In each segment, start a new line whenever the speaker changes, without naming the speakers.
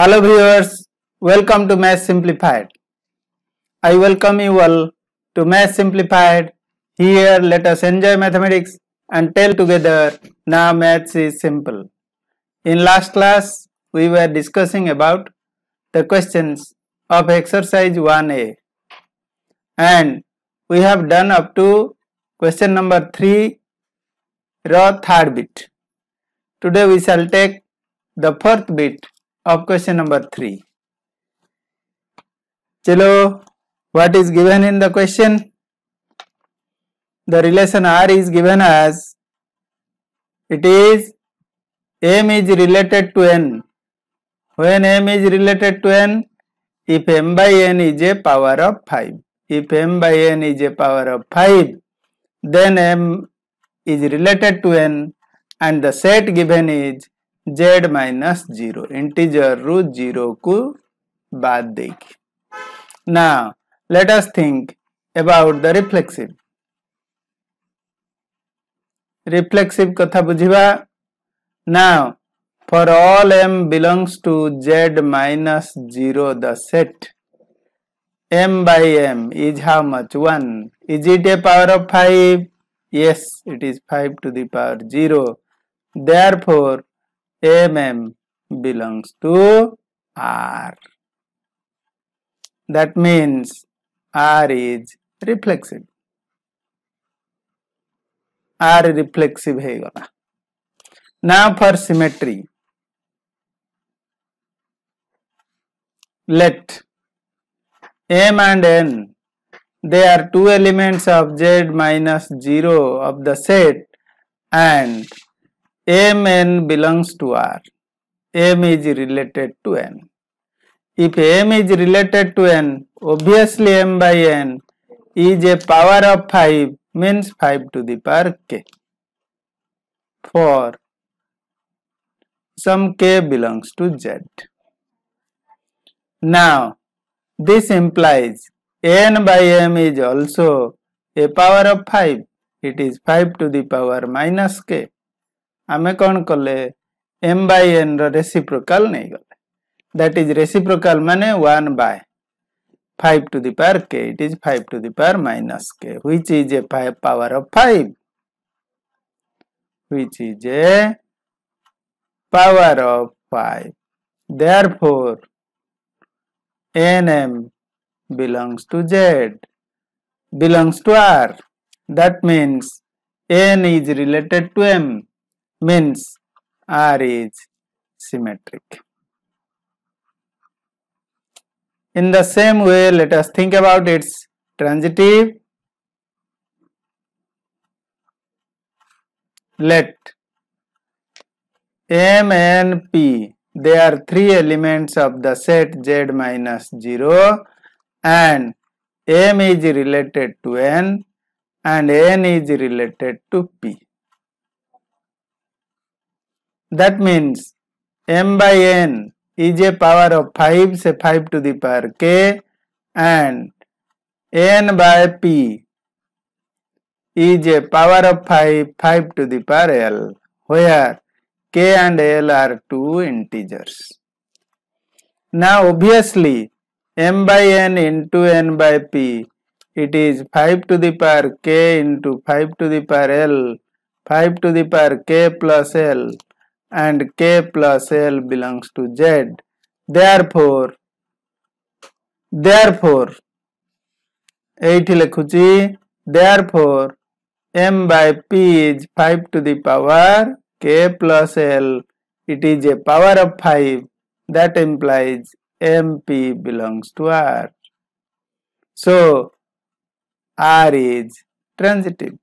Hello viewers, welcome to Math Simplified. I welcome you all to Math Simplified. Here let us enjoy mathematics and tell together now maths is simple. In last class we were discussing about the questions of exercise 1A and we have done up to question number 3 third bit. Today we shall take the fourth bit of question number 3. Chalo, what is given in the question? The relation R is given as it is M is related to N. When M is related to N, if M by N is a power of 5. If M by N is a power of 5, then M is related to N and the set given is Z minus 0. Integer ru 0 ku baad dekhi. Now, let us think about the reflexive. Reflexive katha bujhiba. Now, for all M belongs to Z minus 0, the set M by M is how much? 1. Is it a power of 5? Yes, it is 5 to the power 0. Therefore, MM belongs to R. That means R is reflexive. R reflexive है गला. Now for symmetry. Let M and N, they are two elements of Z minus 0 of the set and Mn belongs to R. M is related to N. If M is related to N, obviously M by N is a power of 5, means 5 to the power K. For some K belongs to Z. Now, this implies N by M is also a power of 5. It is 5 to the power minus K. आमे कौन कले M by N row reciprocal नहीं गले. That is reciprocal माने 1 by 5 to the power K. It is 5 to the power minus K, which is a power of 5. Which is a power of 5. Therefore, Nm belongs to Z, belongs to R. That means N is related to M, means R is symmetric. In the same way, let us think about its transitive. Let M and P, they are three elements of the set Z minus 0 and M is related to N and N is related to P. That means M by N is a power of 5, say 5 to the power K, and N by P is a power of 5, 5 to the power L, where K and L are two integers. Now obviously M by N into N by P, it is 5 to the power K into 5 to the power L, 5 to the power K plus L, and K plus L belongs to Z. Therefore, M by P is 5 to the power K plus L. It is a power of 5. That implies MP belongs to R. So, R is transitive.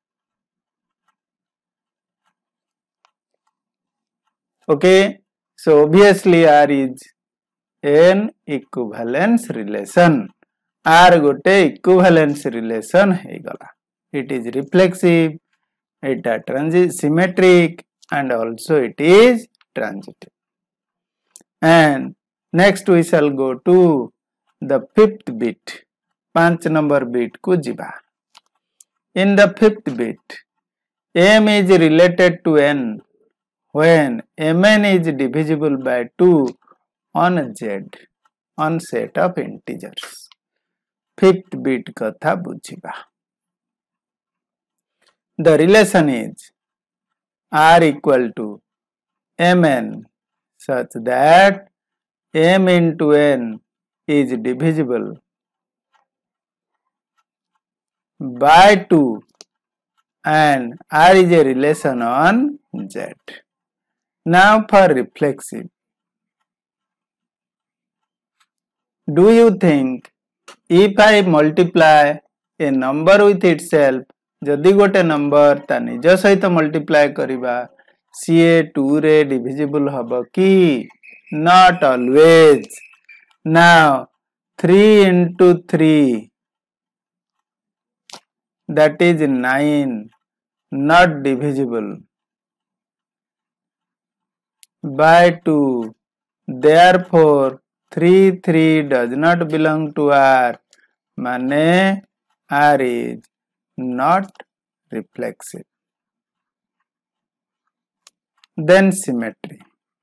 Okay, so obviously R is an equivalence relation. R gote equivalence relation है गला. It is reflexive, it is symmetric, and also it is transitive. And next we shall go to the fifth bit. 5 number bit ku jiba. In the fifth bit, M is related to N when Mn is divisible by 2 on Z on set of integers. Fifth bit katha buझिबा. The relation is R equal to Mn such that M into N is divisible by 2 and R is a relation on Z. Now for reflexive. Do you think if I multiply a number with itself, जदि गोटे number ता निज सहित multiply करिबा CA 2 रे divisible हबो की? Not always. Now 3 into 3 that is 9, not divisible by 2. Therefore 3 does not belong to R. माने R is not reflexive. Then symmetry.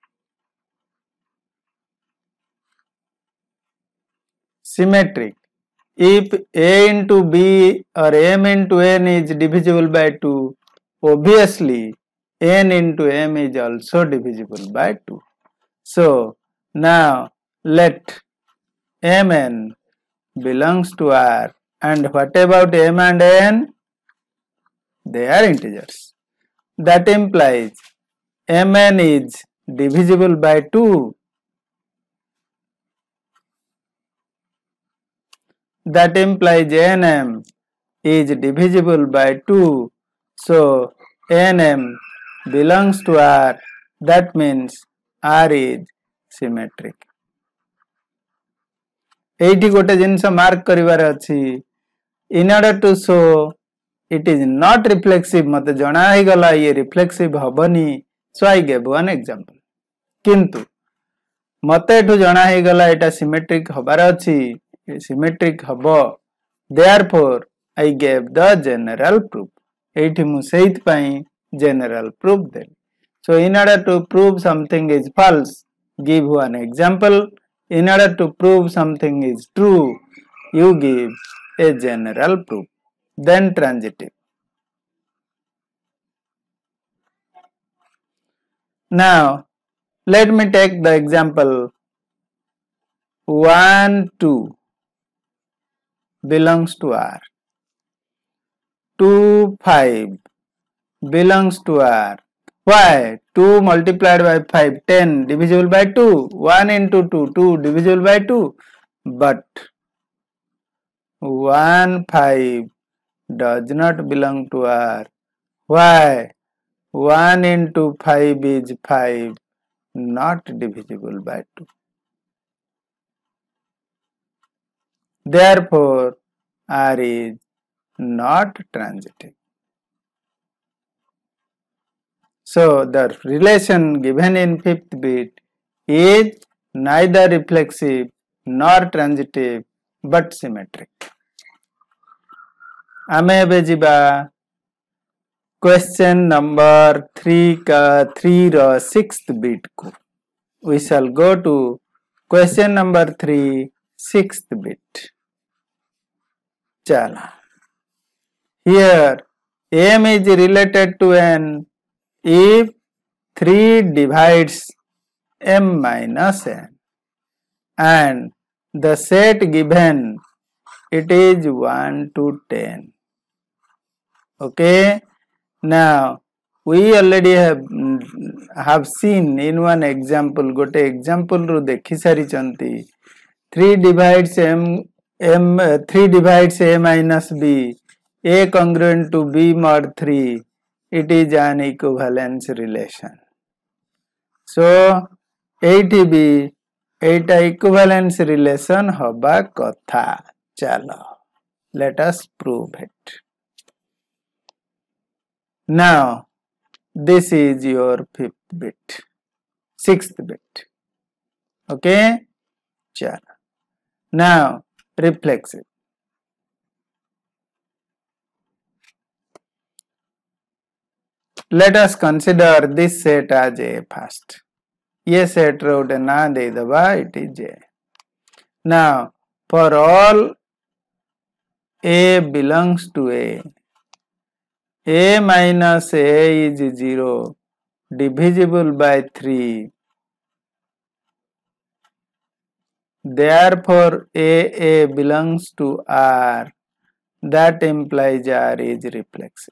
Symmetric. If A into B or M into N is divisible by 2, obviously N into M is also divisible by 2. So now let Mn belongs to R, and what about M and N? They are integers. That implies Mn is divisible by 2. That implies Nm is divisible by 2. So Nm belongs to R. That means R is symmetric. एठी गोटे जिनस mark करिवार अछि. In order to show it is not reflexive, मते जणा हे गला ये reflexive हबनी. So I gave one example. किंतु मते एठु जणा हे गला एटा symmetric हबार अछि. Symmetric हबो. Therefore I gave the general proof. एठी मु सेहित पई general proof Delhi. So in order to prove something is false, give one example. In order to prove something is true, you give a general proof. Then transitive. Now let me take the example 1, 2 belongs to R. 2, 5 belongs to R. Why? 2 multiplied by 5, 10 divisible by 2. 1 into 2, 2 divisible by 2. But 1, 5 does not belong to R. Why? 1 into 5 is 5, not divisible by 2. Therefore, R is not transitive. So, the relation given in fifth bit is neither reflexive nor transitive but symmetric. आमे एबे जिबा question number 3 रो 6th bit को. We shall go to question number 3 6th bit. Chala. Here M is related to N if 3 divides M minus N and the set given it is 1 to 10. Okay. Now we already have seen in one example. Gote example ru dekhi sari chanti. 3 divides M 3 divides A minus B. A congruent to B mod 3. It is an equivalence relation. So 80B 8 equivalence relation haba katha. Chalo. Let us prove it. Now this is your 5th bit, 6th bit. Okay. Chalo. Now reflexive. Let us consider this set as A first. ये set रो गोटे ना दे दबा it is J. Now for all A belongs to A minus A is 0 divisible by 3. Therefore A belongs to R. That implies R is reflexive.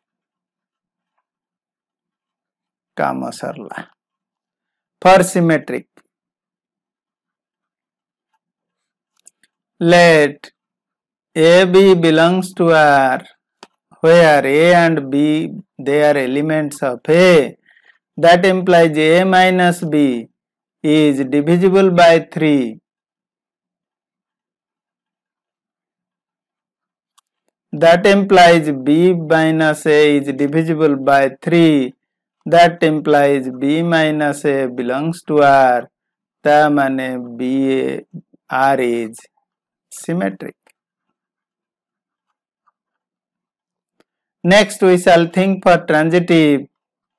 काम सरला. For symmetric, let AB belongs to R, where A and B they are elements of A. That implies A minus B is divisible by 3. That implies B minus A is divisible by 3. That implies B minus A belongs to R. ता माने B R is symmetric. Next we shall think for transitive.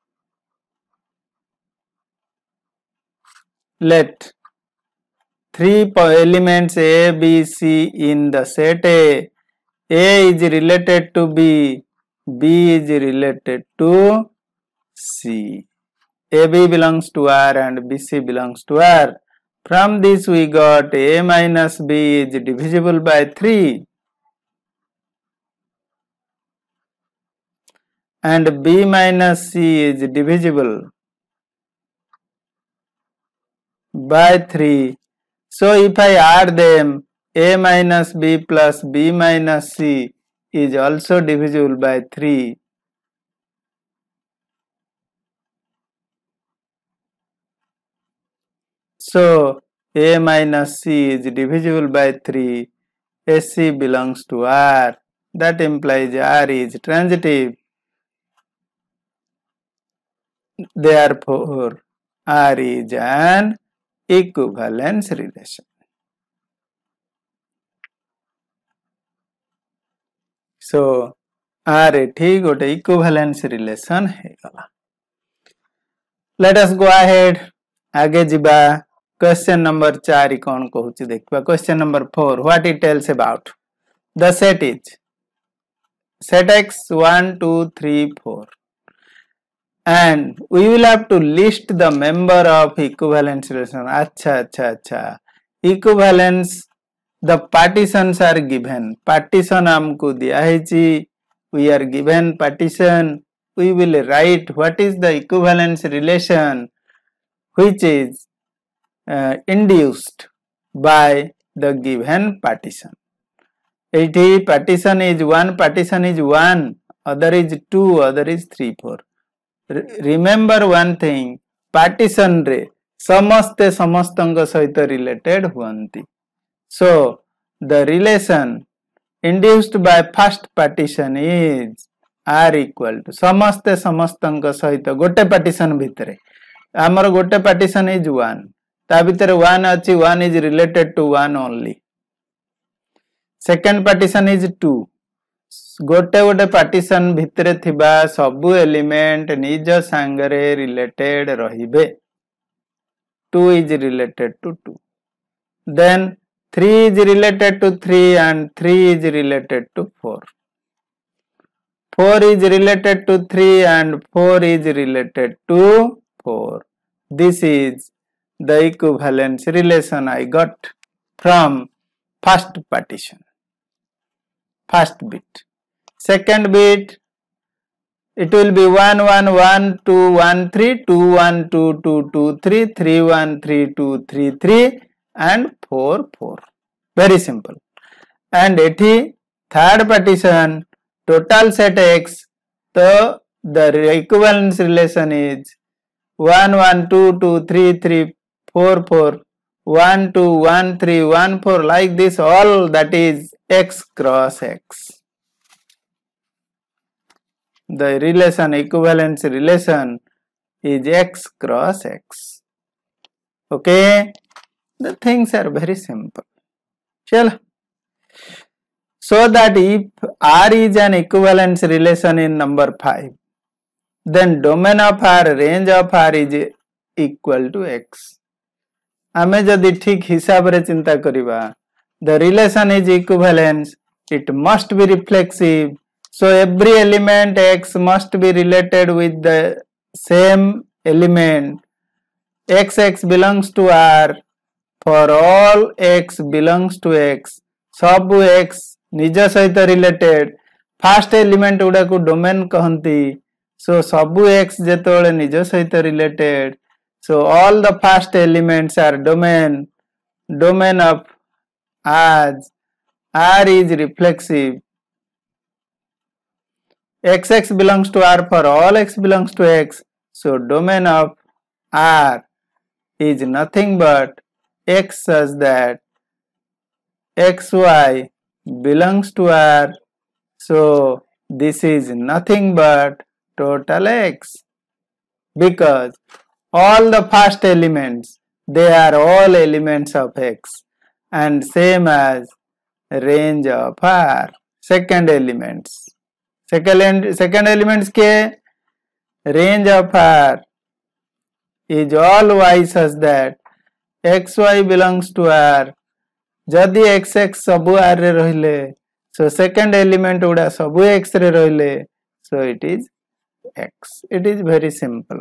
Let 3 elements A, B, C in the set A is related to B, B is related to C. AB belongs to R and BC belongs to R. From this we got A minus B is divisible by 3 and B minus C is divisible by 3. So if I add them, A minus B plus B minus C is also divisible by 3. So A minus C is divisible by 3. SC belongs to R. That implies R is transitive. Therefore, R is an equivalence relation. So, R एठी गोटे equivalence relation है गला. Let us go ahead. आगे जिबा. Question number 4 कौन कहूची देखबा. Question number 4. What it tells about? The set is set X 1, 2, 3, 4. And we will have to list the member of equivalence relation. अच्छा. Equivalence, the partitions are given. Partition हमको दिया है जी. We are given partition. We will write what is the equivalence relation which is induced by the given partition. It partition is 1, partition is 1, other is 2, other is 3, 4. Remember one thing, partition रे समस्ते समस्तंग सहित related हुअन्ति. So the relation induced by first partition is R equal to समस्ते समस्तंग सहित गोटे partition भितरे आमर गोटे partition is 1 ता भितरे 1 अछि 1 is related to 1 only. Second partition is 2 गोटे partition भितरे थिबा सबु element निज सांगरे related रहिबे. 2 is related to 2. Then 3 is related to 3 and 3 is related to 4. 4 is related to 3 and 4 is related to 4. This is the equivalence relation I got from first partition. First bit. Second bit, it will be 1 1 1 2 1 3 2 1 2 2 2 3 3 1 3 2 3 3 and 4 4. Very simple. And ethi third partition total set X, so the equivalence relation is 1 1 2 2 3 3 4 4 1 2 1 3 1 4 like this, all that is X cross X. The relation equivalence relation is X cross X. Okay, the things are very simple. Chalo. So that if R is an equivalence relation in number 5, then domain of R, range of R is equal to X. आमे जदि ठीक हिसाब रे चिंता करिबा the relation is equivalence, it must be reflexive, so every element x must be related with the same element. X belongs to R for all x belongs to x, सब x निज सहित related, फर्स्ट एलिमेंट गुड़ा को domain कहंती, so सब x जेतोले निज सहित related, so all the first elements are domain of as R is reflexive. X belongs to R for all x belongs to x, so domain of R is nothing but x such that xy belongs to R, so this is nothing but total x, because all the first elements, they are all elements of x and same as range of R. Second elements के range of R is all y such that xy belongs to R. जदि x सबु R रे रहिले, so second element उड़ा सबु x रे रहिले, so it is x. It is very simple.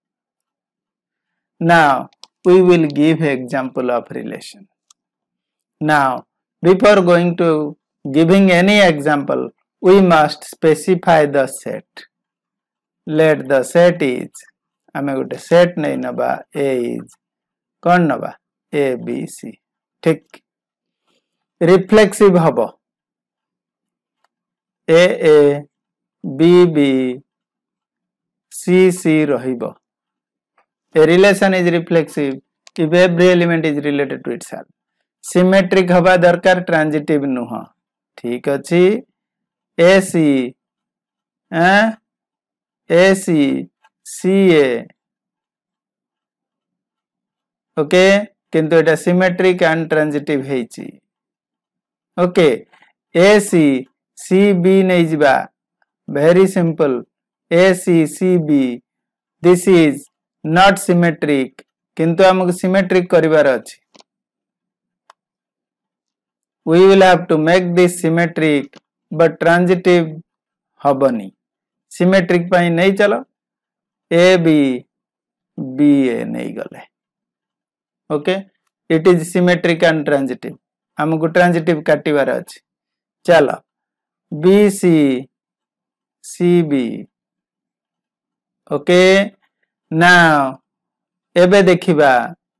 Now we will give example of relation. Now before going to giving any example, we must specify the set. Let the set is, आमे गोटे set नहीं नबा, A is कौन नबा, A B C, ठीक. Reflexive हबो, A B B C C रहिबो. A relation is reflexive if every element is related to itself. Symmetric हवा दरकार, transitive नुह, ठीक अछि. AC AC CA, ओके, किंतु एटा सिमेट्रिक एंड ट्रांजिटिव हेछि. ओके, AC CB नै जिबा, very simple. AC CB, this is not symmetric, किंतु हमको symmetric करिवार अछि. We will have to make this symmetric, but transitive हबनी. Symmetric पाई नहीं चलो, AB BA नहीं गले. Okay, it is symmetric and transitive. हमको transitive काटिवार अछि. चलो, BC CB. Okay, now एबे देखिबा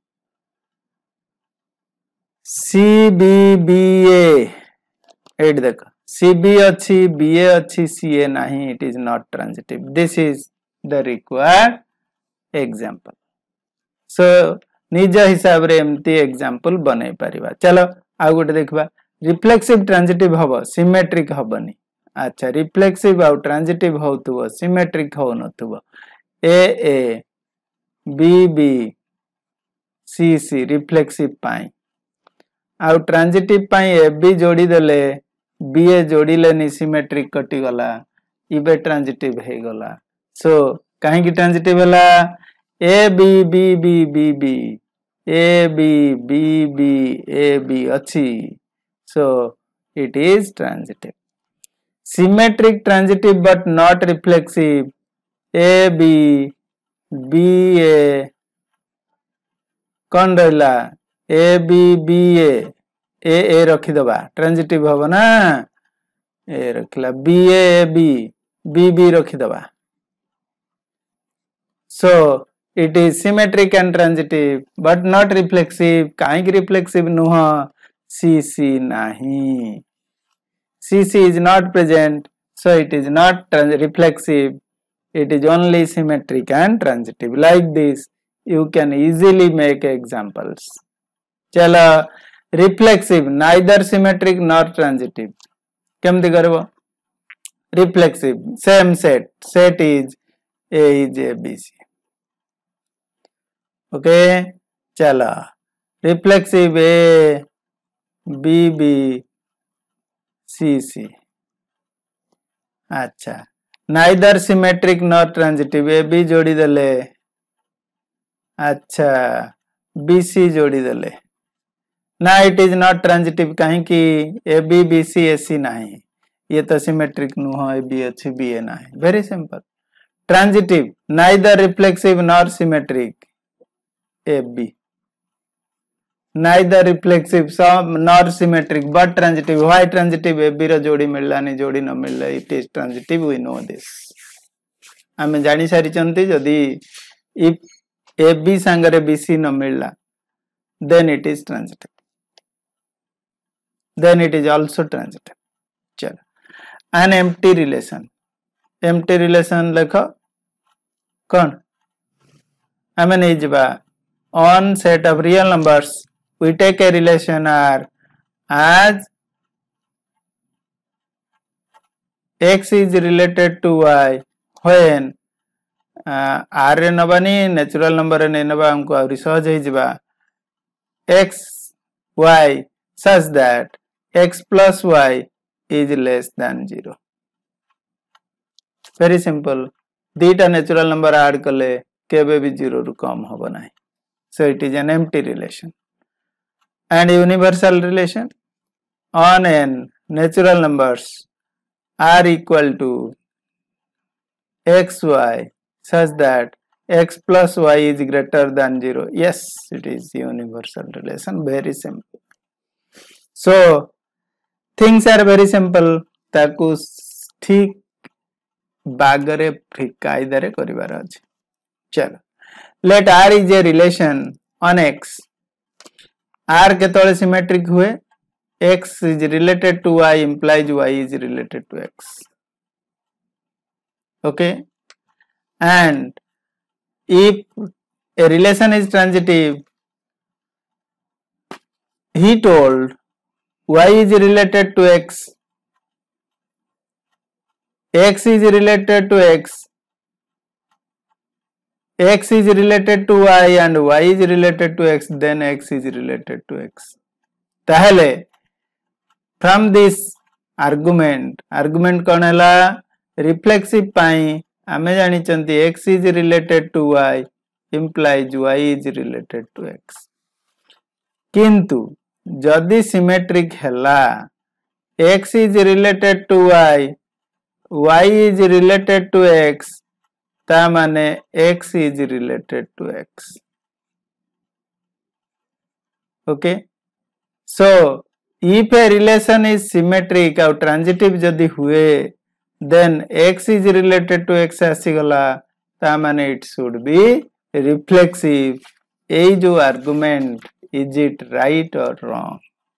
CBBA, एट देखो, CB अच्छी, BA अच्छी, CA नहीं, it is not transitive. This is the required example. So निज हिसाब रे एमती एग्जांपल बनै परिबा. चलो आउ गोटे देखबा, रिफ्लेक्सिव ट्रांजिटिव हबो, सिमेट्रिक हबनी. अच्छा, रिफ्लेक्सिव आउ ट्रांजिटिव होतुबो, सिमेट्रिक हो नथुबो. A B C रिफ्लेक्सिव पाई, आउ ट्रांजिटिव पाई AB जोड़ी देले, BA जोड़ी लेनी, सिमेट्रिक कटी गला, इबे ट्रांजिटिव हे गला. सो काहे की ट्रांजिटिव हला, AB अच्छी, so it is transitive. Symmetric transitive but not reflexive, AB BA कौन रहला, ABBA, A रखी दबा, ट्रांजिटिव हबो ना, A रखला, BAB BB रखी दबा. So it is symmetric and transitive but not reflexive. काहे की reflexive नुह, CC नहीं, CC is not present, so it is not reflexive. It is only symmetric and transitive. Like this you can easily make examples. चलो, reflexive neither symmetric nor transitive, केमती करबो. Reflexive same set is A is ABC. Okay, चला, reflexive A BB CC. अच्छा, neither symmetric not transitive, AB जोड़ी देले. अच्छा, BC जोड़ी देले ना इट इज नॉट ट्रांजिटिव कहीं कि AB BC AC नहीं ये तो सिमेट्रिक नुह AB अच्छी BA नहीं very simple transitive neither reflexive nor symmetric AB neither reflexive nor symmetric but transitive why transitive AB रो जोड़ी मिललानी जोड़ी न मिलला it is transitive we know this आमे जानी सारी चंती जदी if AB संगरे BC न मिलला then it is transitive then it is also transitive चलो an empty relation लिखो कौन आमे नहीं जबा on set of real numbers we take a relation R as X is related to Y when R रे नबानी natural number रे नहीं नबा हमको आवरी सहज ही जबा X Y such that X plus Y is less than 0 very simple दीटा natural number add कले केबे भी 0 रु कम होबो नहीं so it is an empty relation and universal relation on n natural numbers are equal to xy such that x plus y is greater than 0 yes it is universal relation very simple so things are very simple ताकू ठीक बागरे कायदारे करिवार अछि चलो let R is a relation on X R केतोले symmetric हुए X is related to Y implies Y is related to X okay and if a relation is transitive he told Y is related to X X is related to X X is related to Y and Y is related to X then X is related to X ताहले from this argument कौन हैला reflexive पाई आमे जानी चंती X is related to Y implies Y is related to X किंतु जदि symmetric हैला X is related to Y Y is related to X ता माने X is related to X okay so if a relation is symmetric or transitive जदि हुए then X is related to X आसीगला ता माने it should be reflexive ए जो argument is it right or wrong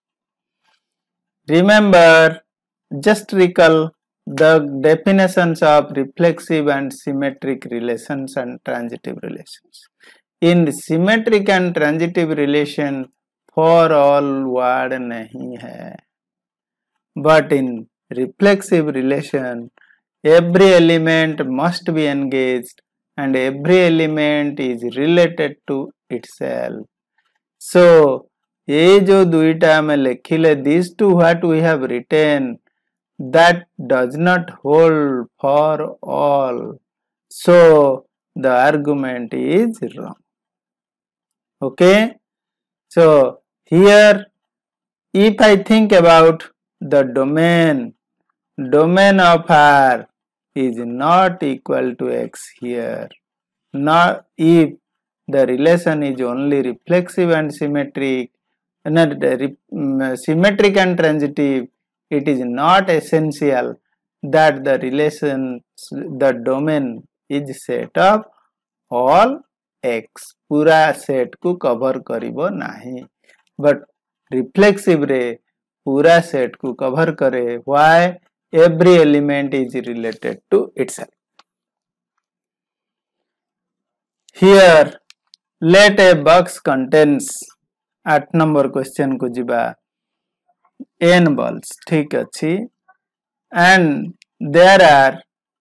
remember just recall the definitions of reflexive and symmetric relations and transitive relations. In symmetric and transitive relation, for all word नहीं है. But in reflexive relation, every element must be engaged and every element is related to itself. So, ये जो दुईटा में लिखिले these two what we have written that does not hold for all. So, the argument is wrong. Okay. So, here if I think about the domain of R is not equal to X here. Not if the relation is only reflexive and symmetric, not symmetric and transitive, it is not essential that the relation, the domain is set of all X. पूरा set को cover करिबो नाही. But reflexive रे पूरा set को cover करे. Why? Every element is related to itself. Here, let a box contains 8 number question को जिबा n balls ठीक अछि and there are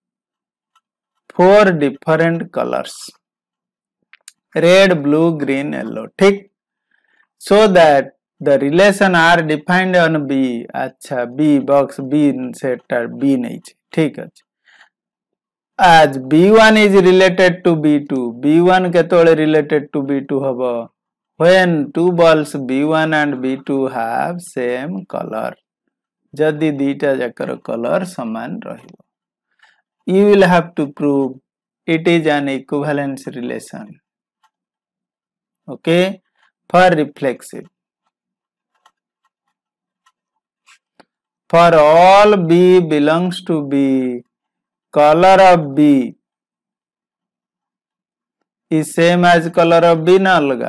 4 different colors red blue green yellow ठीक so that the relation are defined on B अच्छा B box B set B नहीं ठीक अछि as B1 is related to B2 B1 केतोले related to B2 हबो when two balls B1 and B2 have same color, जदि दीटा जाकर color समान रहिबो, you will have to prove it is an equivalence relation. Okay, for reflexive, for all B belongs to B, color of B is same as color of B ना अलगा.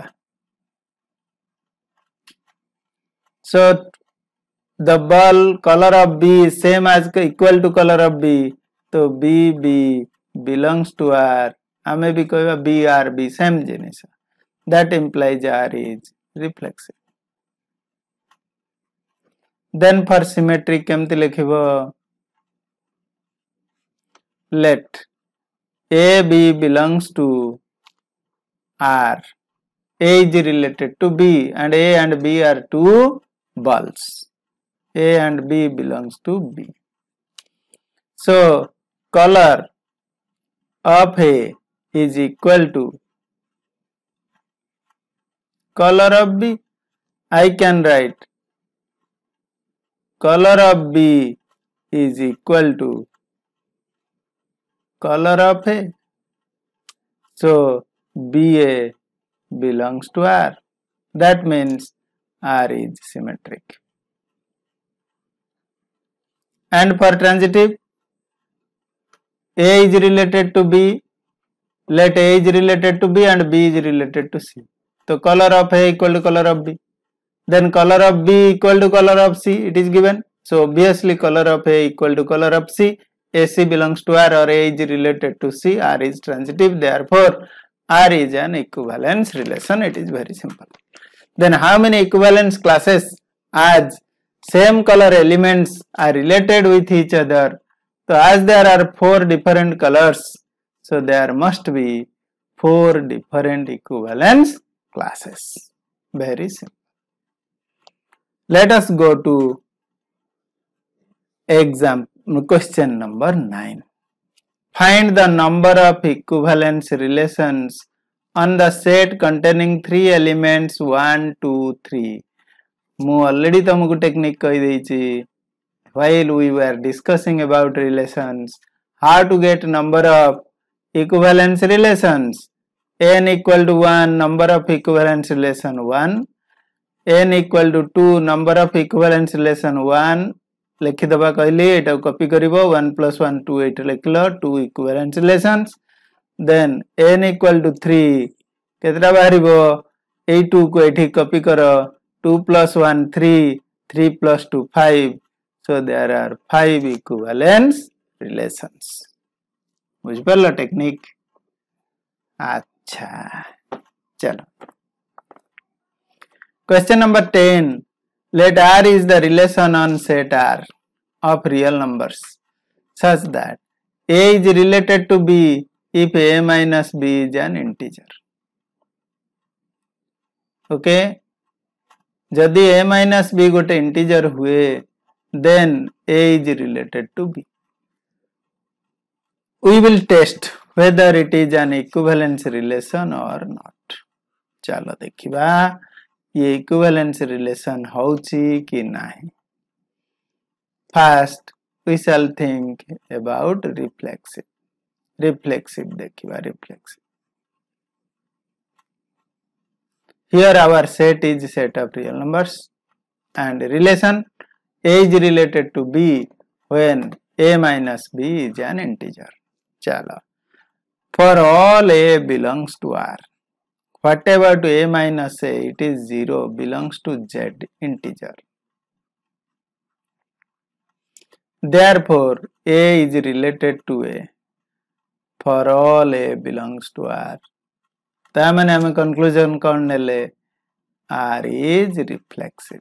So the ball color of B is same as equal to color of B, तो B belongs to R, हमें भी कहबा B R B same जिनिस, that implies R is reflexive. Then for symmetry केमती लिखिबो, let A B belongs to R, A is related to B and A and B are two balls, A and B belongs to B. So color of A is equal to color of B. I can write color of B is equal to color of A. So BA belongs to R. That means R is symmetric. And for transitive, A is related to B, let A is related to B and B is related to C. So color of A equal to color of B. Then color of B equal to color of C, it is given. So obviously color of A equal to color of C, AC belongs to R or A is related to C, R is transitive, therefore R is an equivalence relation. It is very simple. Then how many equivalence classes as same color elements are related with each other? So as there are 4 different colors, so there must be 4 different equivalence classes. Very simple. Let us go to question number 9. Find the number of equivalence relations on the set containing 3 elements 1, 2, 3. ମୁଁ already तुमको technique कही देइछि while we were discussing about relations, how to get number of equivalence relations. N equal to 1, number of equivalence relation 1. N equal to 2, number of equivalence relation 1. लिखिदबा कहली एटा copy करिवो 1 plus 1 2 8 लिखलो 2 equivalence relations. Then n equal to 3 केतरा बाहरिबो ए 2 को एठी copy करो 2 plus 1 3 3 plus 2 5. So there are 5 equivalence relations. बुझ पारलो technique. अच्छा चलो question number 10. Let R is the relation on set R of real numbers such that A is related to B if A minus B is an integer. Okay, जदि A minus B गोटे integer हुए then A is related to B. We will test whether it is an equivalence relation or not. चलो देखिबा ये equivalence relation होची कि नहीं. First we shall think about reflexive. Reflexive देखिबा reflexive. Here our set is set of real numbers and relation A is related to B when A minus B is an integer. चलो for all A belongs to R. Whatever to A minus A, it is 0, belongs to Z integer. Therefore, A is related to A. For all A belongs to R. तामने हमें conclusion करने ले R is reflexive.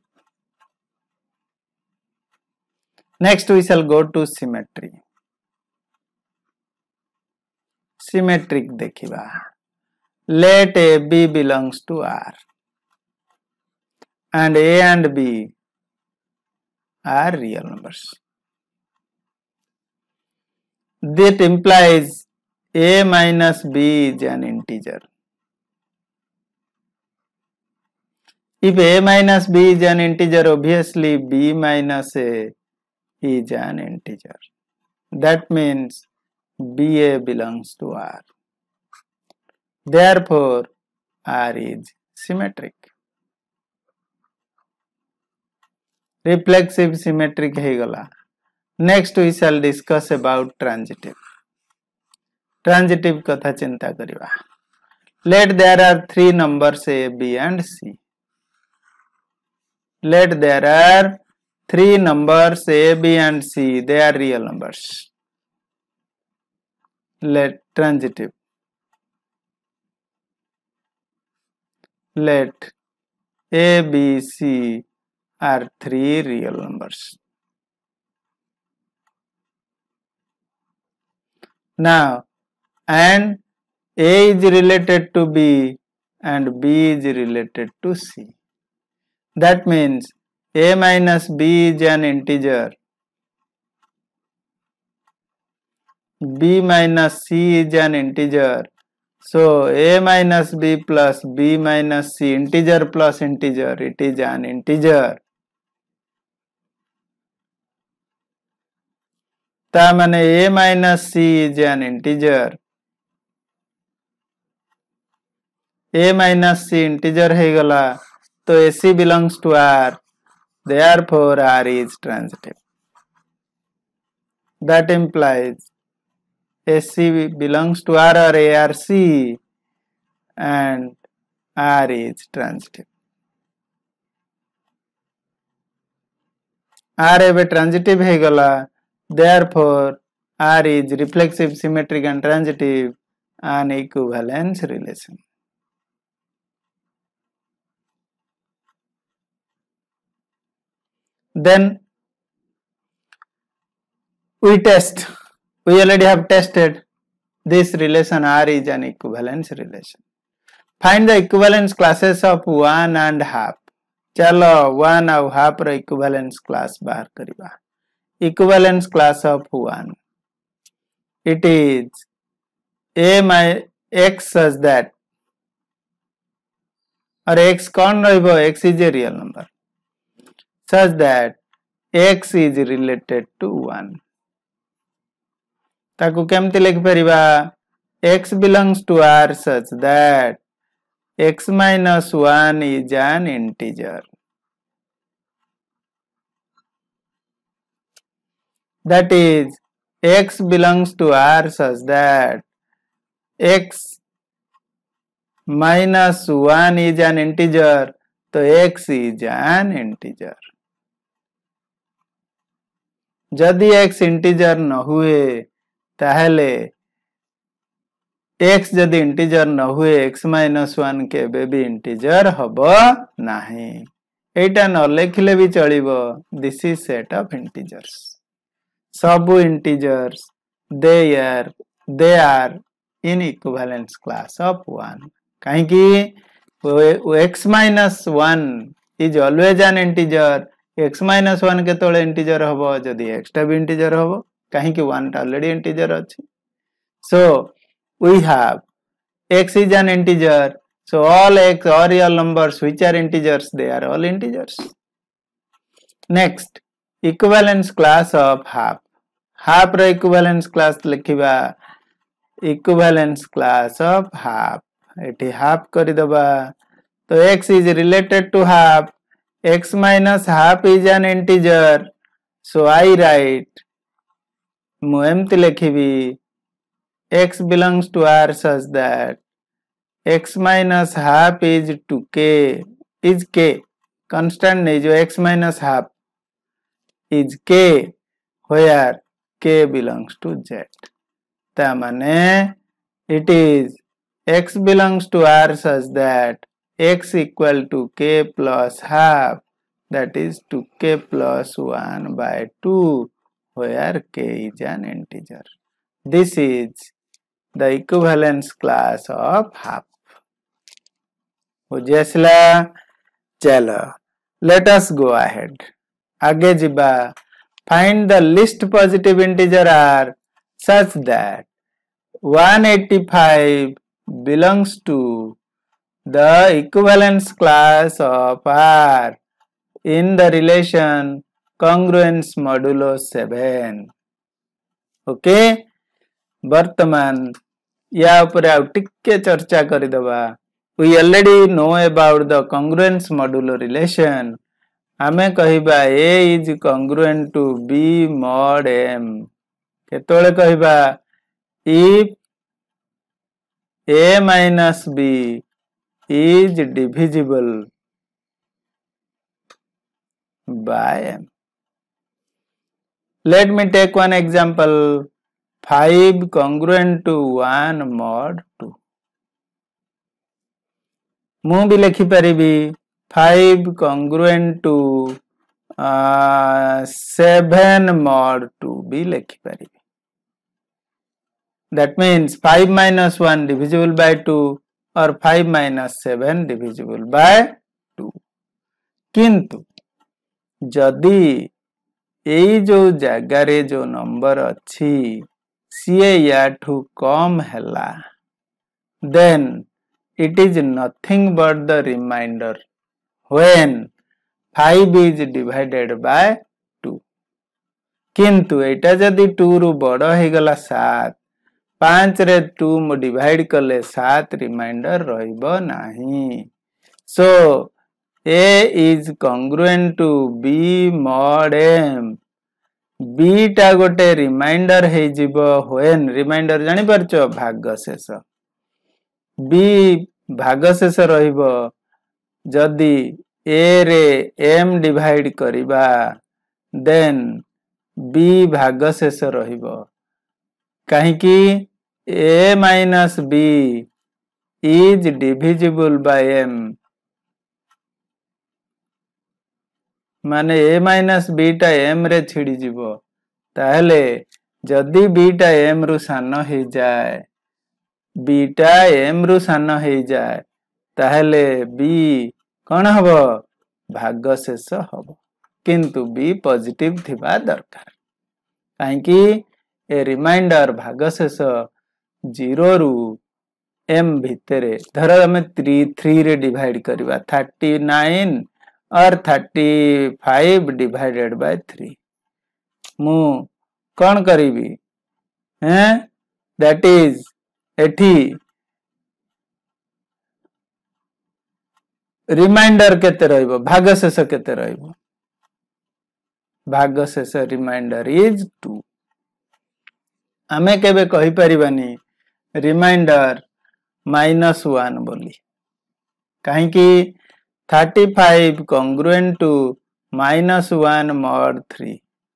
Next we shall go to symmetry. Symmetric देखिबा. Let A B belongs to R and A and B are real numbers. That implies A minus B is an integer. If a minus b is an integer, obviously b minus a is an integer. That means ba belongs to R. Therefore, R is symmetric. Reflexive symmetric ହେଇଗଲା. Next we shall discuss about transitive. Transitive କଥା ଚିନ୍ତା କରିବା. Let there are three numbers a, b and c. Let there are three numbers a, b and c. They are real numbers. Let transitive. Let a, b, c are three real numbers. Now, and a is related to b and b is related to c. That means a minus b is an integer, b minus c is an integer. So a minus b plus b minus c, integer plus integer, it is an integer. ता माने a minus c is an integer. a minus c integer ହେଇଗଲା तो ac belongs to R. Therefore R is transitive. That implies AC belongs to R or ARC and R is transitive. R एबे transitive ହେଇଗଲା. Therefore R is reflexive, symmetric and transitive, an equivalence relation. Then we test. We already have tested this relation. R is an equivalence relation. Find the equivalence classes of 1 and half. चलो 1 और half रो equivalence class बाहर करिबा. Equivalence class of 1. It is a my x such that, or x कौन रहिबो? X is a real number such that x is related to 1. ताकू केमती लिख परिबा? x belongs to R such that x minus 1 is an integer. That is, x belongs to R such that x minus 1 is an integer, तो x is an integer. जदि x integer न हुए ताहले x जदि integer न हुए x minus 1 के baby integer हबो नाही. एटा न लेखिले भी चलिबो. This is set of integers. सबु integers they are in equivalence class of 1. काहे कि x minus 1 is always an integer. x minus 1 के तोले integer हबो जदि x टा भी integer हबो. काहे कि 1 टा already integer अछि. So we have x is an integer. So all x are real numbers which are integers, they are all integers. Next, equivalence class of half. Half row equivalence class लिखिबा. Equivalence class of half. एठी half करि दबा. तो x is related to half. X minus half is an integer. So I write मु एमती लिखिबी x belongs to R such that x minus half is to k is k. Constant नहीं जो x minus half is k where k belongs to z. ता माने it is x belongs to R such that x equal to k plus half, that is 2k plus 1 by 2 where k is an integer. This is the equivalence class of half. बुझियसला. चलो let us go ahead. आगे जिबा. Find the least positive integer R such that 185 belongs to the equivalence class of R in the relation congruence modulo 7. Okay वर्तमान या ऊपर आउ टिके चर्चा करिदबा. We already know about the congruence modulo relation. आमे कहिबा A is congruent to B mod M. केतोळे कहिबा if A minus B is divisible by M. Let me take one example. 5 congruent to 1 mod 2. मु भी लिखि परिबी 5 congruent to 7 mod 2 भी लिखि परिबी. That means 5 minus 1 divisible by 2 or 5 minus 7 divisible by 2. किंतु जदि एई जो जगारे जो number अच्छी सीए याठू कम हैला then it is nothing but the remainder when 5 is divided by 2. किंतु एटा जदि 2 रु बड़ हे गला 7 5 रे 2 डिवाइड कले 7 रिमाइंडर रहिबो नाही. So A is congruent to B mod M. B टा गोटे रिमाइंडर हे जिवो when रिमाइंडर जानि परचो भागशेष. B भागशेष रहिबो जदि A रे M डिवाइड करिबा then B भागशेष रहिबो. काहे कि A minus B is divisible by M. माने A minus B टा M रे छिड़ी जिवो ताहले जदि B टा M रु सानो हे जाए B टा M रु सानो हे जाए ताहले B कौन हबो भागशेष हबो. किंतु B पॉजिटिव थिबा दरकार. काहे कि ए रिमाइंडर भागशेष 0 रु M भितरे धर हमें 3 रे डिवाइड करिबा 39 और 35 divided by 3. मु कौन करीबी हैं that is एठी रिमाइंडर केते रहइबो भागशेष केते रहइबो भागशेष रिमाइंडर इज 2. आमे केबे कहि परिबानी रिमाइंडर -1 बोली. काहे कि 35 congruent to -1 mod 3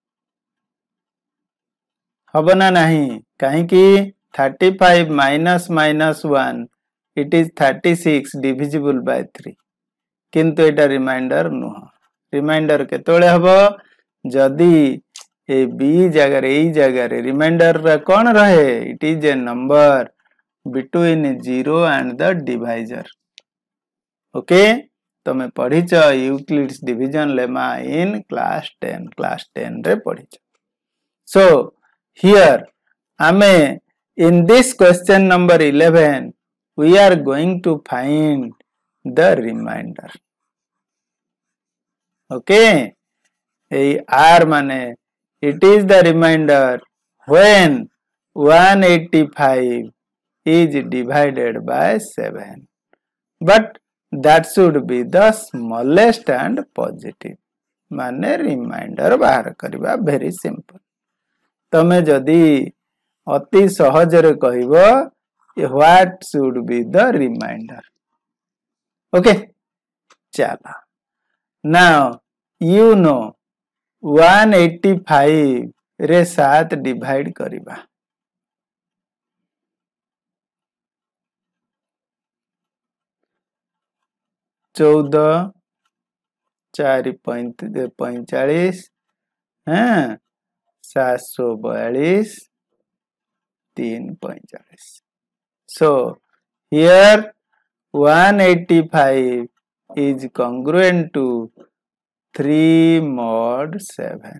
हबो ना नहीं. काहे कि 35 minus 1 it is 36 divisible by 3. किंतु एटा रिमाइंडर नुह. रिमाइंडर केतोळे हबो जदि ए बी जगह ए जगह रिमाइंडर रा कोन रहे it is a number between 0 and the divisor. Okay तमे पढ़िच Euclid's division lemma in class 10 रे पढ़िच. सो हियर आमे in this question number 11 we are going to find the remainder. Okay ए r माने it is the remainder when 185 is divided by 7, but that should be the smallest and positive. माने remainder बाहर करिबा very simple. तमे जदि अति सहज रे कहिबो what should be the remainder. Okay चला. Now you know 185 रे 7 डिवाइड करिबा. चौदह 4 45 हैं 742 3 45. So here 185 is congruent to 3 mod 7.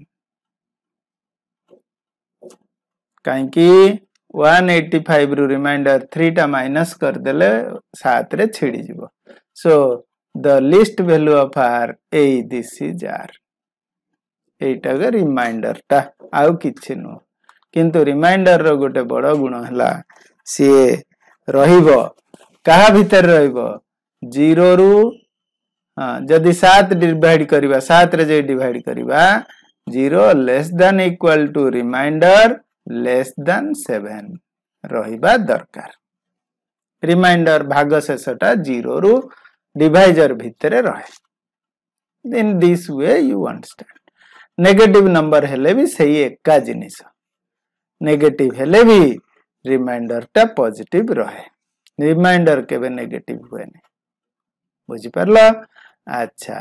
काहेकि 185 रु रिमाइंडर 3 टा माइनस कर देले 7 रे छिड़ी जिवो so the least value of r a this is r एटा के रिमाइंडर टा आउ किछि नो किंतु रिमाइंडर रो गोटे बड़ गुण हला सी रहिबो कहा भीतर रहिबो 0 रु जदि 7 डिवाइड करिबा 7 रे जे डिवाइड करिबा 0 less than equal to remainder less than 7 रहिबा दरकार रिमाइंडर भाग शेषटा 0 रु डिवाइजर भितरे रहे in this way you understand negative number हेले भी सही एका जिनिस नेगेटिव हेले भी रिमाइंडर टा पॉजिटिव रहे रिमाइंडर केबे नेगेटिव हुए नहीं बुझी परला अच्छा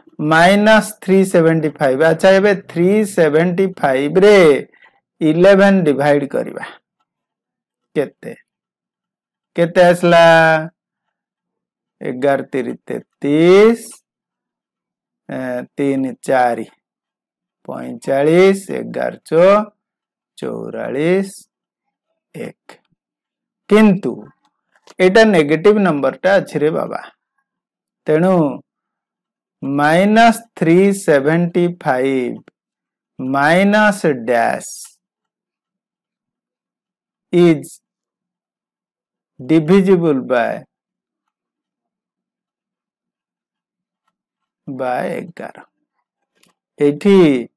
-375 अच्छा एबे 375 रे 11 डिवाइड करिबा केते केते असला 11 3 33 3 4 45 11 44 1 किंतु एटा नेगेटिव नंबर टा अछि रे बाबा तेनु -375 minus dash is divisible by 11 एठी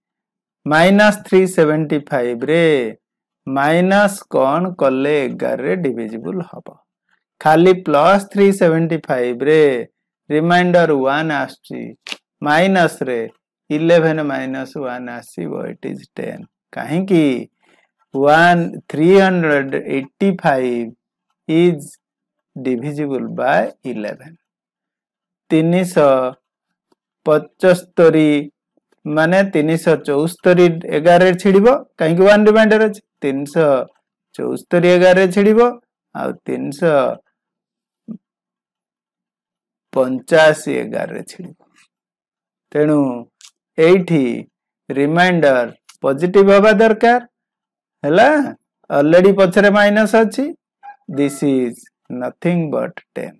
-375 रे माइनस कौन कले 11 रे डिविजिबल हबो खाली +375 रे रिमाइंडर 1 आछि माइनस रे 11 - 1 आसीबो इट इज 10 काहे कि 385 is divisible by 11 375 माने 374 11 रे छिडिबो काहे कि 1 रिमाइंडर अछि 374 11 रे छिडिबो आ 385 11 रे छिडिबो तेनु एठी रिमाइंडर पॉजिटिव होबा दरकार हला ऑलरेडी पछरे माइनस अछि दिस इज नथिंग बट 10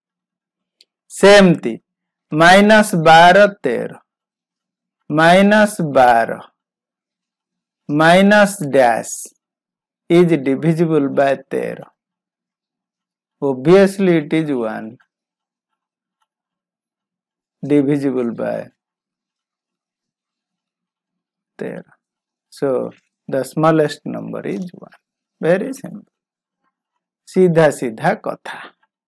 सेमती -12 13 -12 minus dash is divisible by 13 obviously it is 1 divisible by 13 so the smallest number is 1 very simple सीधा सीधा कथा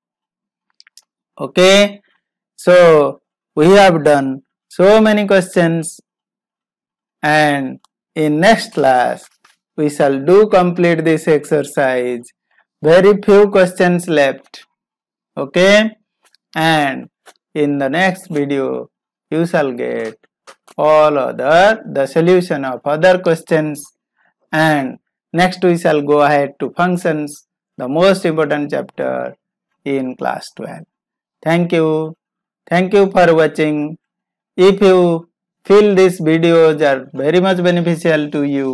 okay so we have done so many questions and in next class we shall do complete this exercise very few questions left okay and in the next video you shall get all other the solution of other questions and next we shall go ahead to functions the most important chapter in class 12 thank you for watching if you feel these videos are very much beneficial to you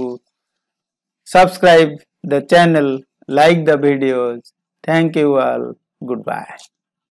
subscribe the channel like the videos thank you all goodbye